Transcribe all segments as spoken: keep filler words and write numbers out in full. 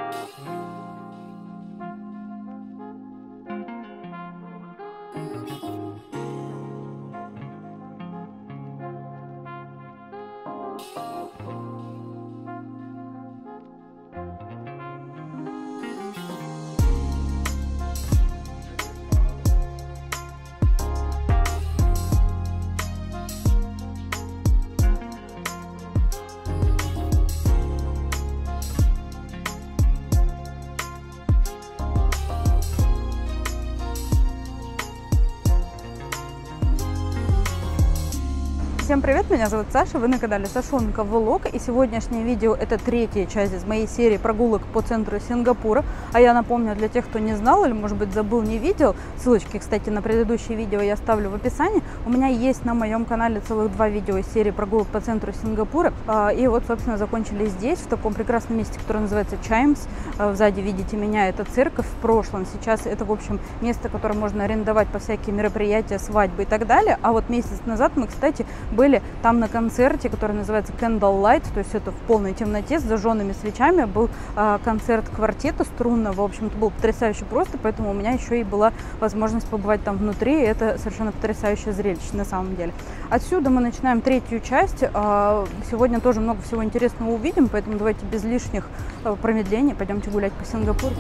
Всем привет, меня зовут Саша, вы на канале Сашонка Влог, и сегодняшнее видео это третья часть из моей серии прогулок по центру Сингапура. А я напомню, для тех, кто не знал или, может быть, забыл, не видел, ссылочки, кстати, на предыдущие видео я оставлю в описании. У меня есть на моем канале целых два видео из серии прогулок по центру Сингапура. И вот, собственно, закончили здесь, в таком прекрасном месте, которое называется Чаймс. Сзади видите меня, это церковь в прошлом. Сейчас это, в общем, место, которое можно арендовать по всякие мероприятия, свадьбы и так далее. А вот месяц назад мы, кстати, были там на концерте, который называется Candlelight, то есть это в полной темноте с зажженными свечами. Был э, концерт квартета струнного, в общем-то, был потрясающе просто, поэтому у меня еще и была возможность побывать там внутри, и это совершенно потрясающее зрелище на самом деле. Отсюда мы начинаем третью часть. Э, сегодня тоже много всего интересного увидим, поэтому давайте без лишних э, промедлений пойдемте гулять по Сингапуру.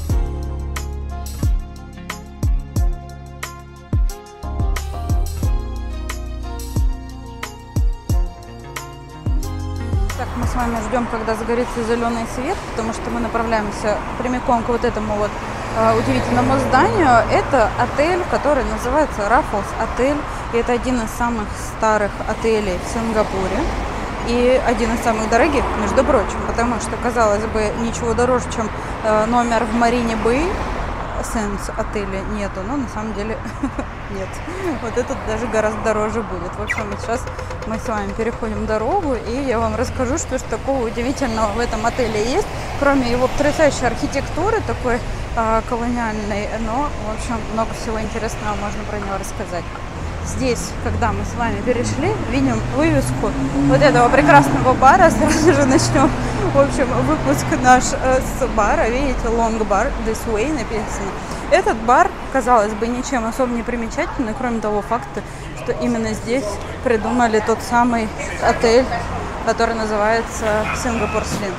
Мы с вами ждем, когда загорится зеленый свет, потому что мы направляемся прямиком к вот этому вот э, удивительному зданию. Это отель, который называется Raffles отель. И это один из самых старых отелей в Сингапуре. И один из самых дорогих, между прочим, потому что, казалось бы, ничего дороже, чем э, номер в Марине Бэй Сенс отеля нету, но на самом деле нет. Вот этот даже гораздо дороже будет. В общем, сейчас мы с вами переходим дорогу, и я вам расскажу, что же такого удивительного в этом отеле есть, кроме его потрясающей архитектуры, такой э, колониальной, но, в общем, много всего интересного можно про него рассказать. Здесь, когда мы с вами перешли, видим вывеску вот этого прекрасного бара. Сразу же начнем, в общем, выпуск наш э, с бара. Видите, Long Bar, This Way написано. Этот бар, казалось бы, ничем особо не примечательный, кроме того факта, что именно здесь придумали тот самый отель, который называется Singapore Sling.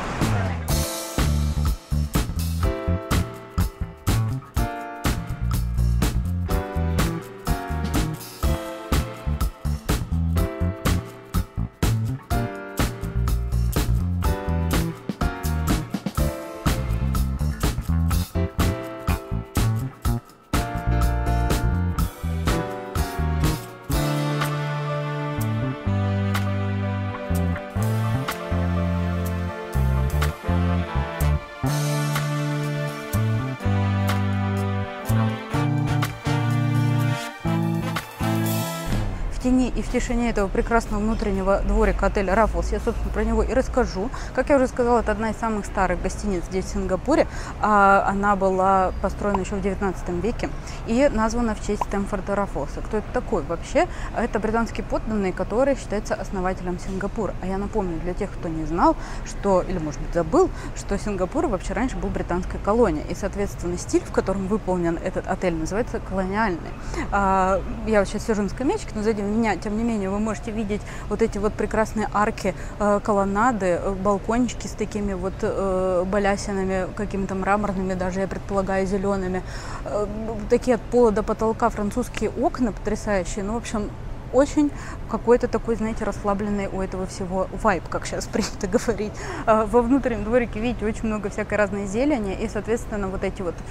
В тени и в тишине этого прекрасного внутреннего дворика отеля Raffles я, собственно, про него и расскажу. Как я уже сказала, это одна из самых старых гостиниц здесь, в Сингапуре. Она была построена еще в девятнадцатом веке и названа в честь Стэнфорда Раффлса. Кто это такой вообще? Это британский подданный, который считается основателем Сингапура. А я напомню для тех, кто не знал, что, или, может быть, забыл, что Сингапур вообще раньше был британской колонией. И, соответственно, стиль, в котором выполнен этот отель, называется колониальный. Я вот сейчас сижу на скамеечке, но сзади меня, тем не менее, вы можете видеть вот эти вот прекрасные арки, э, колоннады, э, балкончики с такими вот э, балясинами, какими-то мраморными, даже, я предполагаю, зелеными. Э, такие от пола до потолка французские окна потрясающие. Ну, в общем, очень какой-то такой, знаете, расслабленный у этого всего вайб, как сейчас принято говорить. Во внутреннем дворике, видите, очень много всякой разной зелени, и, соответственно, вот эти вот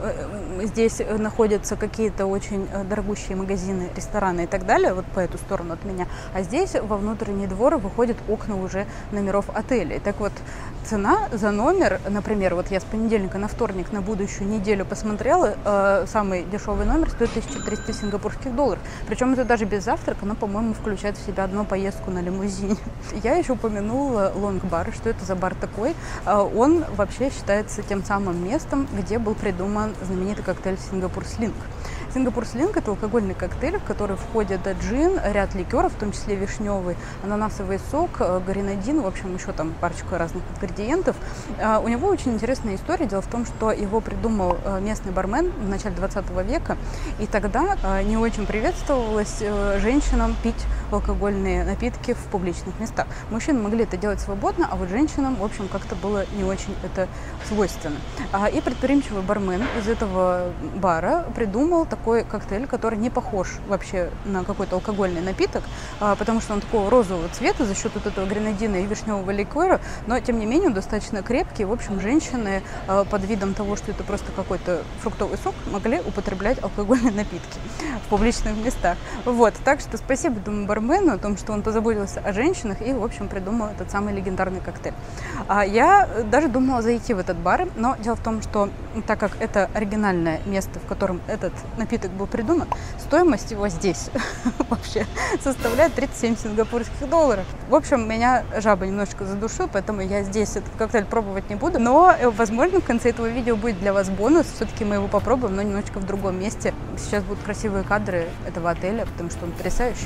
здесь находятся какие-то очень дорогущие магазины, рестораны и так далее, вот по эту сторону от меня. А здесь во внутренний двор выходят окна уже номеров отелей. Так вот, цена за номер, например, вот я с понедельника на вторник на будущую неделю посмотрела, самый дешевый номер стоит тысяча триста сингапурских долларов. Причем это даже без завтрака, но, по-моему, включает в себя одну поездку на лимузине. Я еще упомянула Long Bar. Что это за бар такой? Он вообще считается тем самым местом, где был придуман знаменитый коктейль Singapore Sling. Сингапур Слинг – это алкогольный коктейль, в который входит джин, ряд ликеров, в том числе вишневый, ананасовый сок, гренадин, в общем, еще там парочку разных ингредиентов. У него очень интересная история. Дело в том, что его придумал местный бармен в начале двадцатого века, и тогда не очень приветствовалось женщинам пить алкогольные напитки в публичных местах. Мужчины могли это делать свободно, а вот женщинам, в общем, как-то было не очень это свойственно. И предприимчивый бармен из этого бара придумал такой коктейль, который не похож вообще на какой-то алкогольный напиток, потому что он такого розового цвета за счет вот этого гренадина и вишневого ликера, но, тем не менее, он достаточно крепкий. В общем, женщины под видом того, что это просто какой-то фруктовый сок, могли употреблять алкогольные напитки в публичных местах. Вот, так что спасибо этому бармену о том, что он позаботился о женщинах и, в общем, придумал этот самый легендарный коктейль. А я даже думала зайти в этот бар, но дело в том, что так как это оригинальное место, в котором этот напиток был придуман, стоимость его здесь вообще составляет тридцать семь сингапурских долларов. В общем, меня жаба немножечко задушила, поэтому я здесь этот коктейль пробовать не буду. Но, возможно, в конце этого видео будет для вас бонус. Все-таки мы его попробуем, но немножечко в другом месте. Сейчас будут красивые кадры этого отеля, потому что он потрясающий.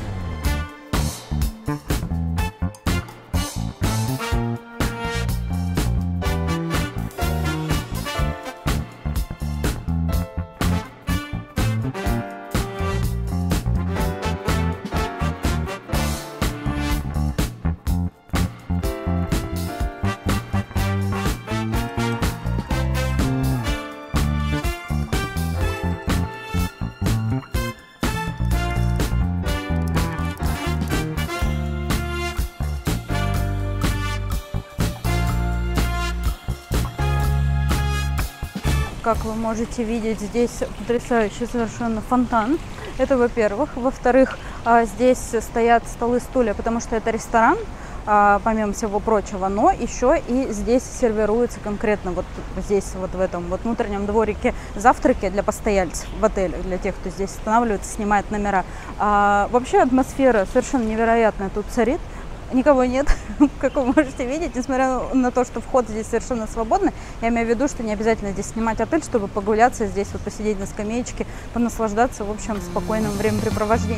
Как вы можете видеть, здесь потрясающий совершенно фонтан. Это, во-первых. Во-вторых, здесь стоят столы, стулья, потому что это ресторан, помимо всего прочего. Но еще и здесь сервируются конкретно вот здесь, вот в этом вот внутреннем дворике, завтраки для постояльцев в отеле, для тех, кто здесь останавливается, снимает номера. А, вообще атмосфера совершенно невероятная тут царит. Никого нет, как вы можете видеть, несмотря на то, что вход здесь совершенно свободный. Я имею в виду, что не обязательно здесь снимать отель, чтобы погуляться здесь, вот посидеть на скамеечке, понаслаждаться, в общем, спокойным времяпрепровождением.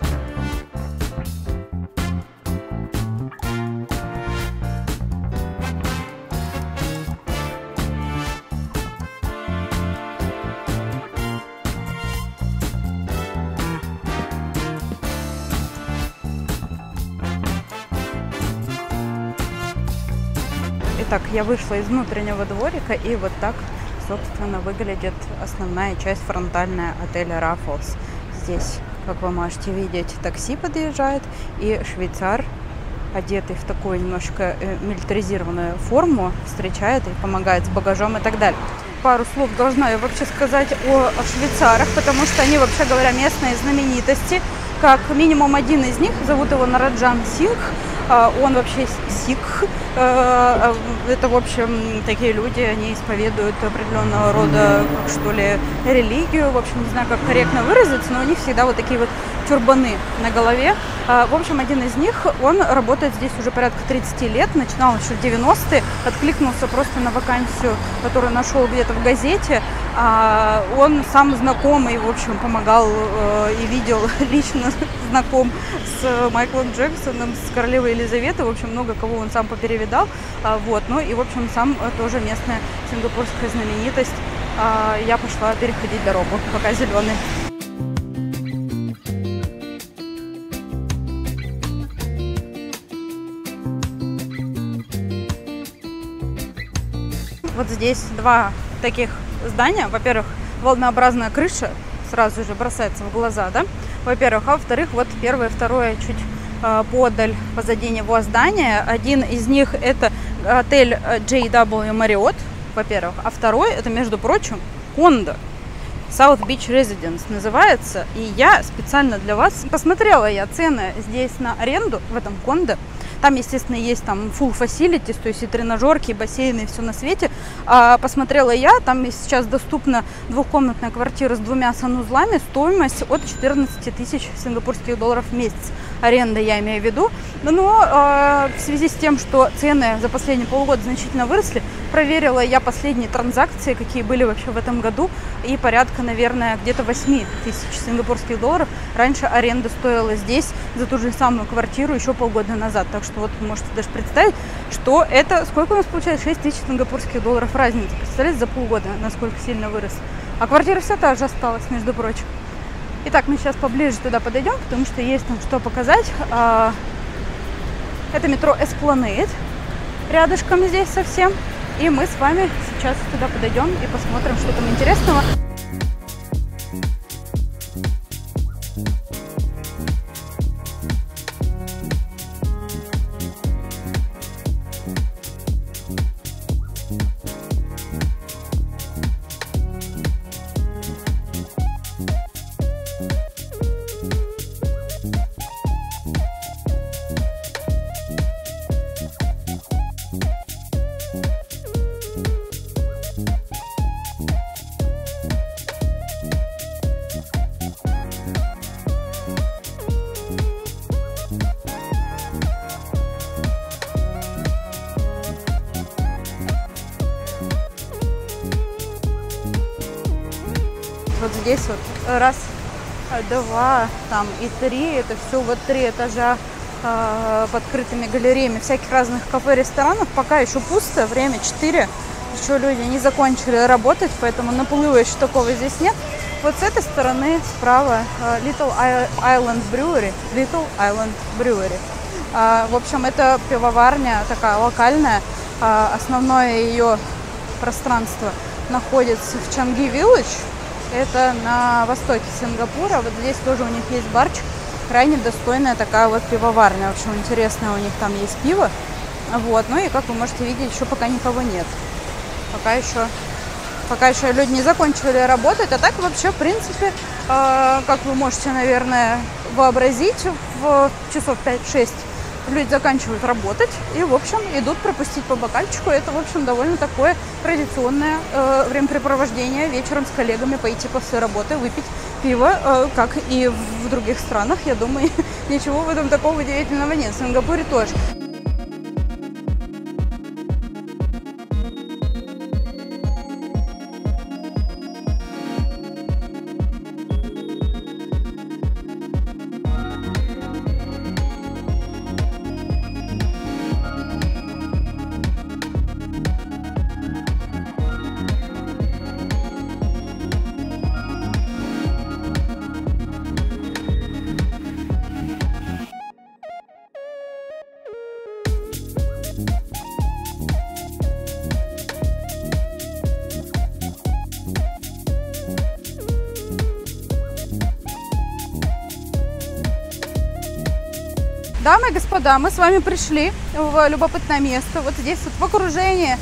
Итак, я вышла из внутреннего дворика, и вот так, собственно, выглядит основная часть фронтальная отеля Raffles. Здесь, как вы можете видеть, такси подъезжает, и швейцар, одетый в такую немножко милитаризированную форму, встречает и помогает с багажом и так далее. Пару слов должна я вообще сказать о швейцарах, потому что они, вообще говоря, местные знаменитости. Как минимум один из них, зовут его Нараджан Сингх. Он вообще сикх. Это, в общем, такие люди, они исповедуют определенного рода, как что ли, религию. В общем, не знаю, как корректно выразиться, но у них всегда вот такие вот тюрбаны на голове. В общем, один из них, он работает здесь уже порядка тридцати лет, начинал еще в девяностые, откликнулся просто на вакансию, которую нашел где-то в газете. Он сам знакомый, в общем, помогал и видел, лично знаком с Майклом Джексоном, с королевой Елизаветой, в общем, много кого он сам поперевидал, вот, ну и, в общем, сам тоже местная сингапурская знаменитость. Я пошла переходить дорогу, пока зеленый. Вот здесь два таких здания. Во-первых, волнообразная крыша сразу же бросается в глаза, да? Во-первых, а во-вторых, вот первое, второе чуть э, подаль позади него здание. Один из них это отель джей дабл ю Marriott, во-первых, а второй это, между прочим, Кондо. South Beach Residence называется. И я специально для вас посмотрела я цены здесь на аренду в этом Кондо. Там, естественно, есть там full facilities, то есть и тренажерки, и бассейны, и все на свете. А, посмотрела я, там сейчас доступна двухкомнатная квартира с двумя санузлами, стоимость от четырнадцати тысяч сингапурских долларов в месяц. Аренда, я имею в виду. Но а, в связи с тем, что цены за последние полгода значительно выросли, проверила я последние транзакции, какие были вообще в этом году, и порядка, наверное, где-то восемь тысяч сингапурских долларов. Раньше аренда стоила здесь за ту же самую квартиру еще полгода назад. Так что вот вы можете даже представить, что это, сколько у нас получается, шесть тысяч сингапурских долларов разница. Представляете, за полгода, насколько сильно вырос. А квартира все та же осталась, между прочим. Итак, мы сейчас поближе туда подойдем, потому что есть там что показать. Это метро Эспланейд, рядышком здесь совсем. И мы с вами сейчас туда подойдем и посмотрим, что там интересного. Вот здесь вот раз, два, там и три, это все вот три этажа э, под крытыми галереями всяких разных кафе, ресторанов. Пока еще пусто, время четыре, еще люди не закончили работать, поэтому наплыва еще такого здесь нет. Вот с этой стороны справа э, Little Island Brewery, Little Island Brewery. Э, в общем, это пивоварня такая локальная, э, основное ее пространство находится в Changi Village. Это на востоке Сингапура. Вот здесь тоже у них есть барчик. Крайне достойная такая вот пивоварня. В общем, интересная, у них там есть пиво. Вот. Ну и, как вы можете видеть, еще пока никого нет. Пока еще, пока еще люди не закончили работать. А так вообще, в принципе, э, как вы можете, наверное, вообразить, в часов пять-шесть люди заканчивают работать и, в общем, идут пропустить по бокальчику. Это, в общем, довольно такое традиционное э, времяпрепровождение вечером с коллегами, пойти после работы, выпить пиво, э, как и в других странах. Я думаю, ничего в этом такого удивительного нет. В Сингапуре тоже. Дамы и господа, мы с вами пришли в любопытное место. Вот здесь вот в окружении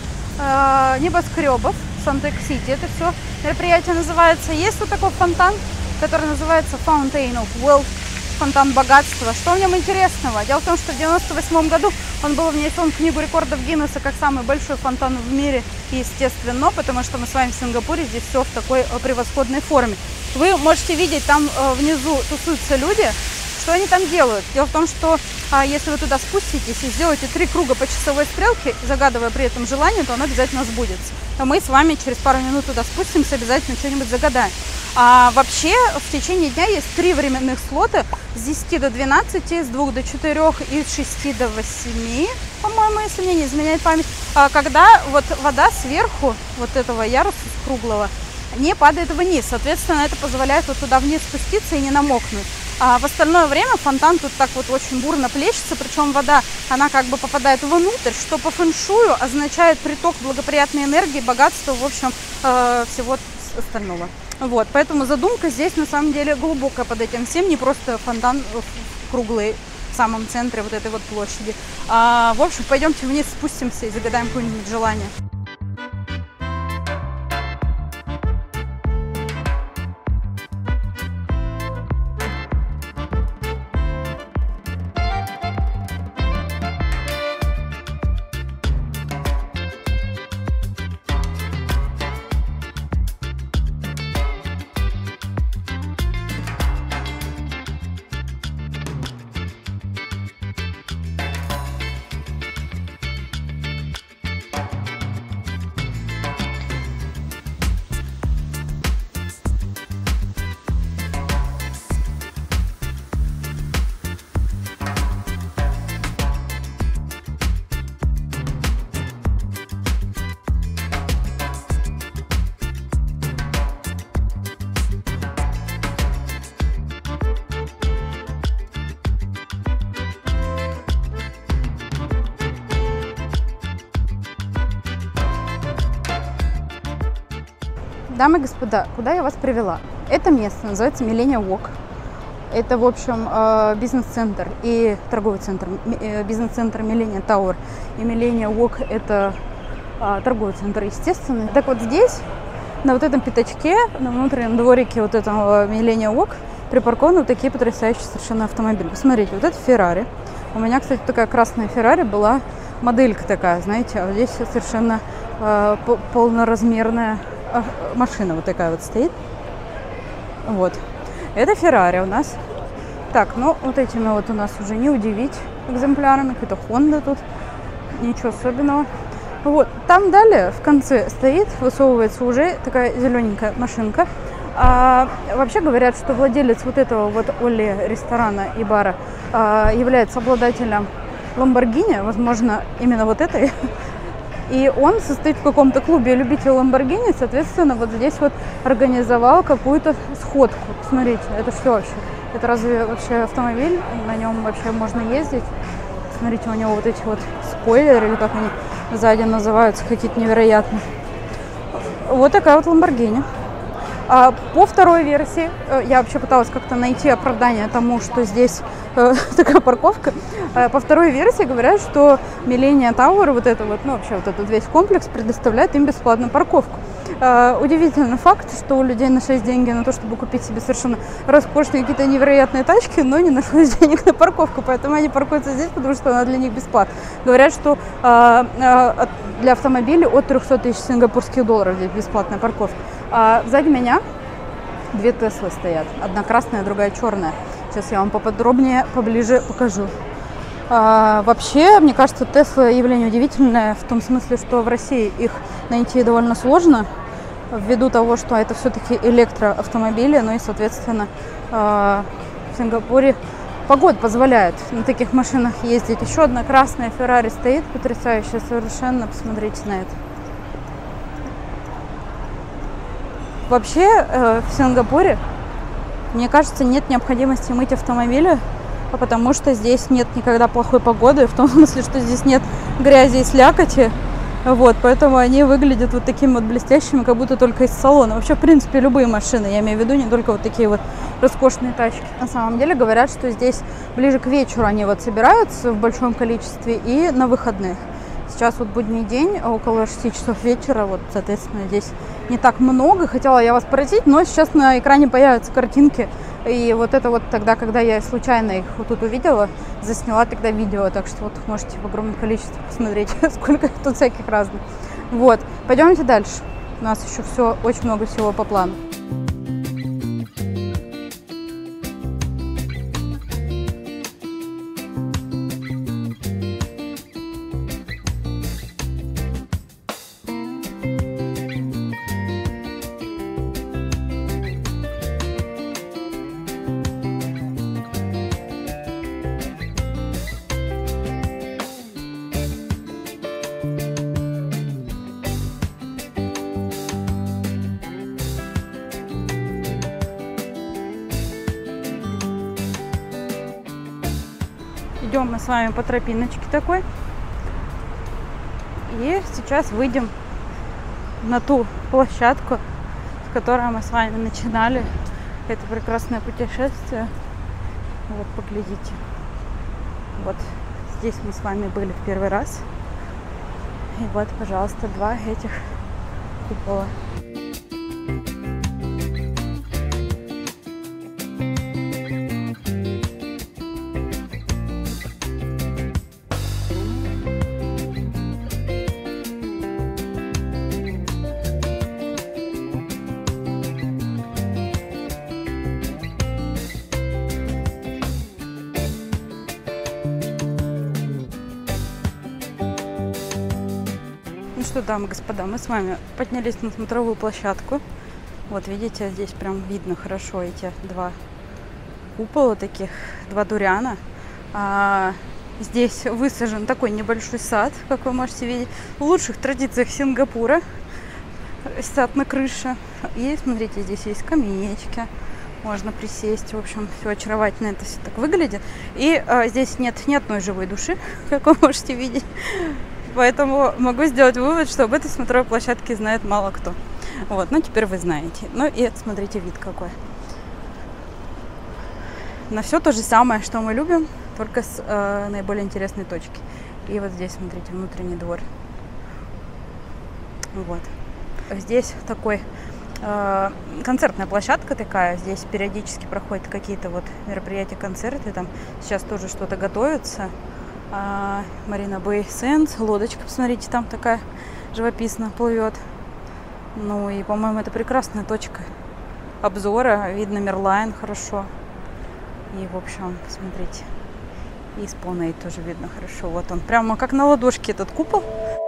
э, небоскребов, Сантек-Сити. Это все мероприятие называется. Есть вот такой фонтан, который называется Fountain of Wealth, фонтан богатства. Что в нем интересного? Дело в том, что в девяносто восьмом году он был внесен в книгу рекордов Гиннесса как самый большой фонтан в мире, естественно, потому что мы с вами в Сингапуре, здесь все в такой превосходной форме. Вы можете видеть, там внизу тусуются люди. Что они там делают? Дело в том, что а, если вы туда спуститесь и сделаете три круга по часовой стрелке, загадывая при этом желание, то оно обязательно сбудется. А мы с вами через пару минут туда спустимся, обязательно что-нибудь загадаем. А вообще в течение дня есть три временных слота с десяти до двенадцати, с двух до четырёх и с шести до восьми, по-моему, если мне не изменяет память. А когда вот вода сверху вот этого яруса круглого не падает вниз, соответственно, это позволяет вот туда вниз спуститься и не намокнуть. А в остальное время фонтан тут так вот очень бурно плещется, причем вода, она как бы попадает внутрь, что по фэншую означает приток благоприятной энергии, богатства, в общем, э, всего остального. Вот, поэтому задумка здесь на самом деле глубокая под этим всем, не просто фонтан круглый в самом центре вот этой вот площади. А, в общем, пойдемте вниз, спустимся и загадаем какое-нибудь желание. Дамы и господа, куда я вас привела? Это место называется Millenia Walk. Это, в общем, бизнес-центр и торговый центр. Бизнес-центр Millenia Tower и Millenia Walk – это торговый центр, естественно. Так вот здесь, на вот этом пятачке, на внутреннем дворике вот этого Millenia Walk припаркованы вот такие потрясающие совершенно автомобили. Посмотрите, вот это Ferrari. У меня, кстати, такая красная Ferrari была, моделька такая, знаете, а здесь совершенно э, полноразмерная машина вот такая вот стоит. Вот. Это Ferrari у нас. Так, ну вот этими вот у нас уже не удивить экземплярами. Какая-то Honda тут. Ничего особенного. Вот. Там далее в конце стоит, высовывается уже такая зелененькая машинка. А, вообще говорят, что владелец вот этого вот Олли ресторана и бара а, является обладателем Lamborghini, возможно, именно вот этой. И он состоит в каком-то клубе любителей Lamborghini, соответственно, вот здесь вот организовал какую-то сходку. Смотрите, это что вообще? Это разве вообще автомобиль? На нем вообще можно ездить? Смотрите, у него вот эти вот спойлеры, или как они сзади называются, какие-то невероятные. Вот такая вот Lamborghini. А по второй версии, я вообще пыталась как-то найти оправдание тому, что здесь э, такая парковка. А по второй версии говорят, что Millenia Tower, вот это вот, ну вообще вот этот весь комплекс предоставляет им бесплатную парковку. Э, удивительный факт, что у людей нашлись деньги на то, чтобы купить себе совершенно роскошные какие-то невероятные тачки, но не нашлось денег на парковку, поэтому они паркуются здесь, потому что она для них бесплатна. Говорят, что э, э, для автомобилей от трёхсот тысяч сингапурских долларов здесь бесплатная парковка. А сзади меня две Теслы стоят. Одна красная, другая черная. Сейчас я вам поподробнее, поближе покажу. А, вообще, мне кажется, Тесла явление удивительное в том смысле, что в России их найти довольно сложно, ввиду того, что это все-таки электроавтомобили, ну и, соответственно, а, в Сингапуре погода позволяет на таких машинах ездить. Еще одна красная Ferrari стоит, потрясающая совершенно. Посмотрите на это. Вообще э, в Сингапуре, мне кажется, нет необходимости мыть автомобили, потому что здесь нет никогда плохой погоды, в том смысле, что здесь нет грязи и слякоти. Вот, поэтому они выглядят вот такими вот блестящими, как будто только из салона. Вообще, в принципе, любые машины, я имею в виду не только вот такие вот роскошные тачки. На самом деле говорят, что здесь ближе к вечеру они вот собираются в большом количестве и на выходных. Сейчас вот будний день, около шести часов вечера, вот, соответственно, здесь не так много. Хотела я вас поразить, но сейчас на экране появятся картинки. И вот это вот тогда, когда я случайно их вот тут увидела, засняла тогда видео. Так что вот можете в огромном количестве посмотреть, сколько тут всяких разных. Вот, пойдемте дальше. У нас еще все, очень много всего по плану. Идем мы с вами по тропиночке такой. И сейчас выйдем на ту площадку, с которой мы с вами начинали это прекрасное путешествие. Вот, поглядите. Вот здесь мы с вами были в первый раз. И вот, пожалуйста, два этих купола. Ну что, дамы и господа, мы с вами поднялись на смотровую площадку. Вот видите, здесь прям видно хорошо эти два купола таких, два дуриана. А, здесь высажен такой небольшой сад, как вы можете видеть, в лучших традициях Сингапура. Сад на крыше. И смотрите, здесь есть скамеечки, можно присесть. В общем, все очаровательно это все так выглядит. И а, здесь нет ни одной живой души, как вы можете видеть. Поэтому могу сделать вывод, что об этой смотровой площадке знает мало кто. Вот, ну теперь вы знаете. Ну и смотрите, вид какой. На все то же самое, что мы любим, только с э, наиболее интересной точки. И вот здесь, смотрите, внутренний двор. Вот. Здесь такой э, концертная площадка такая. Здесь периодически проходят какие-то вот мероприятия, концерты. Там сейчас тоже что-то готовится. Э, Марина Бэй Сэндс, лодочка, посмотрите, там такая живописно плывет. Ну и, по-моему, это прекрасная точка обзора. Видно Мерлайн хорошо. И, в общем, посмотрите. И Спонейт тоже видно хорошо. Вот он, прямо как на ладошке этот купол.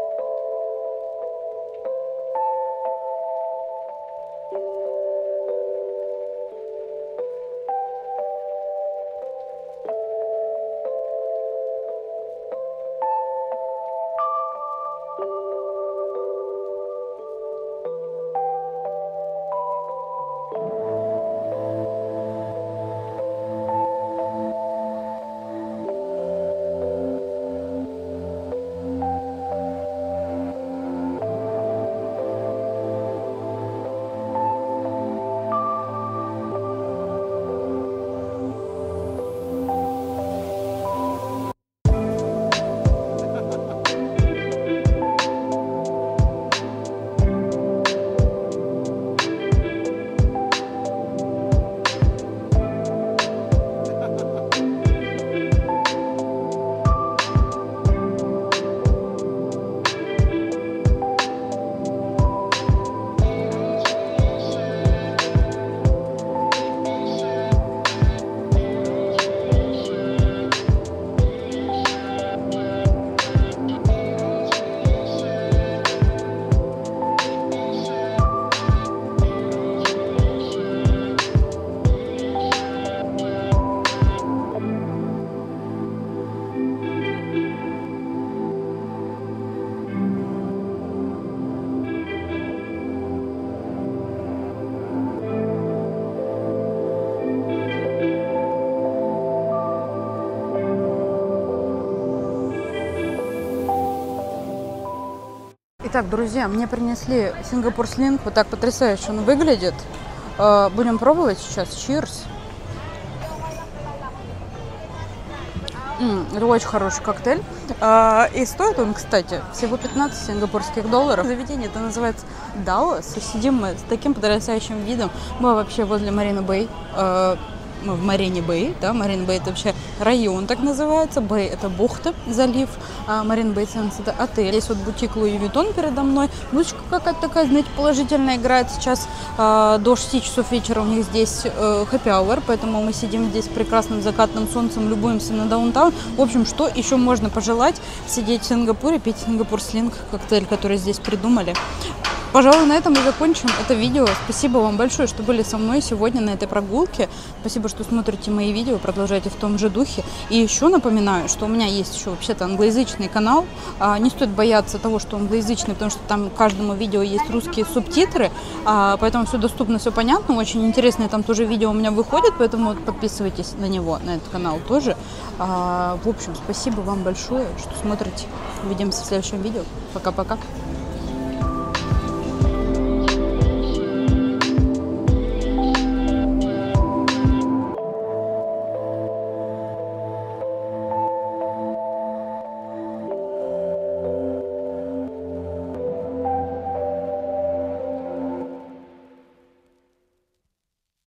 Итак, друзья, мне принесли Сингапур Слинг. Вот так потрясающе он выглядит. Будем пробовать сейчас. Cheers. Это очень хороший коктейль. И стоит он, кстати, всего пятнадцать сингапурских долларов. Заведение это называется Даллас. И сидим мы с таким потрясающим видом. Мы вообще возле Марина Бэй. Мы в Марине Бэй, да, Марина Бэй это вообще район так называется, Бэй это бухта, залив, а Марина Бэй Сэндс это отель. Здесь вот бутик Луи Виттон передо мной, музычка какая-то такая, знаете, положительная играет сейчас э, до шести часов вечера у них здесь э, хэппи-ауэр, поэтому мы сидим здесь с прекрасным закатным солнцем, любуемся на даунтаун. В общем, что еще можно пожелать? Сидеть в Сингапуре, пить Сингапур Слинг, коктейль, который здесь придумали. Пожалуй, на этом мы закончим это видео. Спасибо вам большое, что были со мной сегодня на этой прогулке. Спасибо, что смотрите мои видео, продолжайте в том же духе. И еще напоминаю, что у меня есть еще вообще-то англоязычный канал. Не стоит бояться того, что он англоязычный, потому что там к каждому видео есть русские субтитры. Поэтому все доступно, все понятно. Очень интересные там тоже видео у меня выходят, поэтому подписывайтесь на него, на этот канал тоже. В общем, спасибо вам большое, что смотрите. Увидимся в следующем видео. Пока-пока.